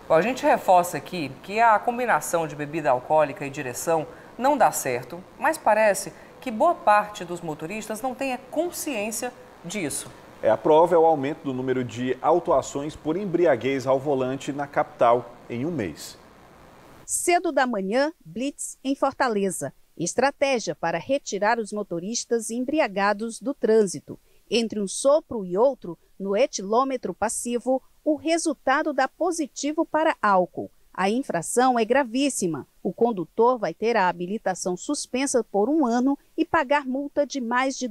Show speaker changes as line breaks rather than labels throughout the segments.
Bom, a gente reforça aqui que a combinação de bebida alcoólica e direção não dá certo, mas parece que boa parte dos motoristas não tem a consciência disso.
A prova é o aumento do número de autuações por embriaguez ao volante na capital em um mês.
Cedo da manhã, blitz em Fortaleza. Estratégia para retirar os motoristas embriagados do trânsito. Entre um sopro e outro, no etilômetro passivo, o resultado dá positivo para álcool. A infração é gravíssima. O condutor vai ter a habilitação suspensa por 1 ano e pagar multa de mais de R$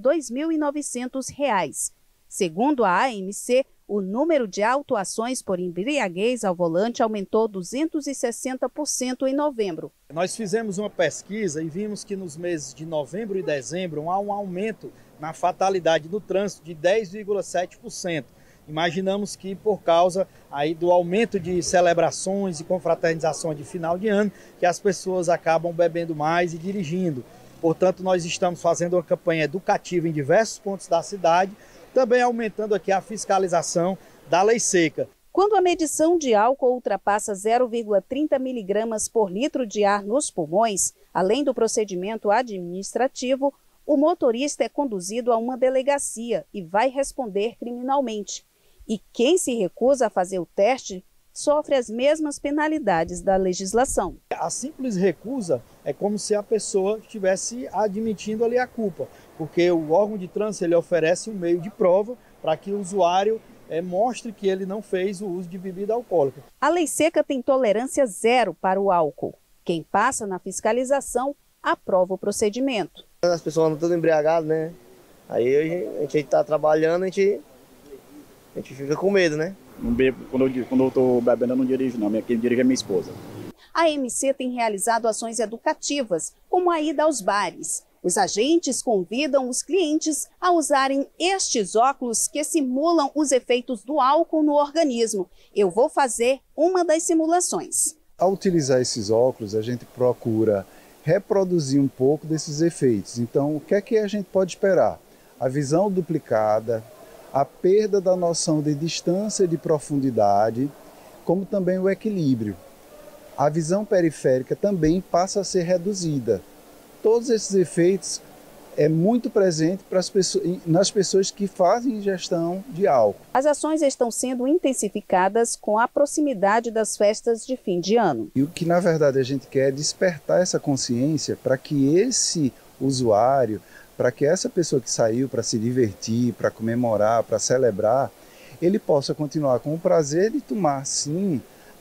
2.900. Segundo a AMC, o número de autuações por embriaguez ao volante aumentou 260% em novembro.
Nós fizemos uma pesquisa e vimos que nos meses de novembro e dezembro há um aumento na fatalidade do trânsito de 10,7%. Imaginamos que por causa aí do aumento de celebrações e confraternizações de final de ano, que as pessoas acabam bebendo mais e dirigindo. Portanto, nós estamos fazendo uma campanha educativa em diversos pontos da cidade, também aumentando aqui a fiscalização da lei seca.
Quando a medição de álcool ultrapassa 0,30 miligramas por litro de ar nos pulmões, além do procedimento administrativo, o motorista é conduzido a uma delegacia e vai responder criminalmente. E quem se recusa a fazer o teste sofre as mesmas penalidades da legislação.
A simples recusa é como se a pessoa estivesse admitindo ali a culpa, porque o órgão de trânsito ele oferece um meio de prova para que o usuário mostre que ele não fez o uso de bebida alcoólica.
A lei seca tem tolerância zero para o álcool. Quem passa na fiscalização aprova o procedimento.
As pessoas andam todas embriagadas, né? Aí a gente está trabalhando, a gente fica com medo, né?
Não bebo, quando eu estou bebendo eu não dirijo não, quem dirige é minha esposa.
A AMC tem realizado ações educativas, como a ida aos bares. Os agentes convidam os clientes a usarem estes óculos que simulam os efeitos do álcool no organismo. Eu vou fazer uma das simulações.
Ao utilizar esses óculos, a gente procura reproduzir um pouco desses efeitos. Então, o que a gente pode esperar? A visão duplicada, a perda da noção de distância e de profundidade, como também o equilíbrio. A visão periférica também passa a ser reduzida. Todos esses efeitos é muito presente nas pessoas que fazem ingestão de álcool.
As ações estão sendo intensificadas com a proximidade das festas de fim de ano.
E o que na verdade a gente quer é despertar essa consciência para que esse usuário, para que essa pessoa que saiu para se divertir, para comemorar, para celebrar, ele possa continuar com o prazer de tomar sim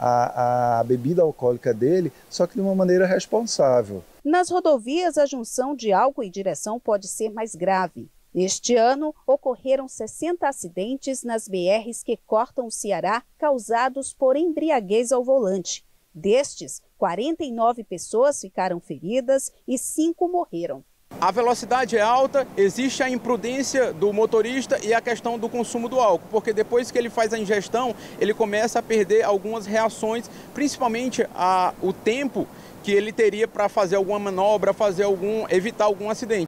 a bebida alcoólica dele, só que de uma maneira responsável.
Nas rodovias, a junção de álcool e direção pode ser mais grave. Neste ano, ocorreram 60 acidentes nas BRs que cortam o Ceará, causados por embriaguez ao volante. Destes, 49 pessoas ficaram feridas e 5 morreram.
A velocidade é alta, existe a imprudência do motorista e a questão do consumo do álcool, porque depois que ele faz a ingestão, ele começa a perder algumas reações, principalmente o tempo que ele teria para fazer alguma manobra, evitar algum acidente.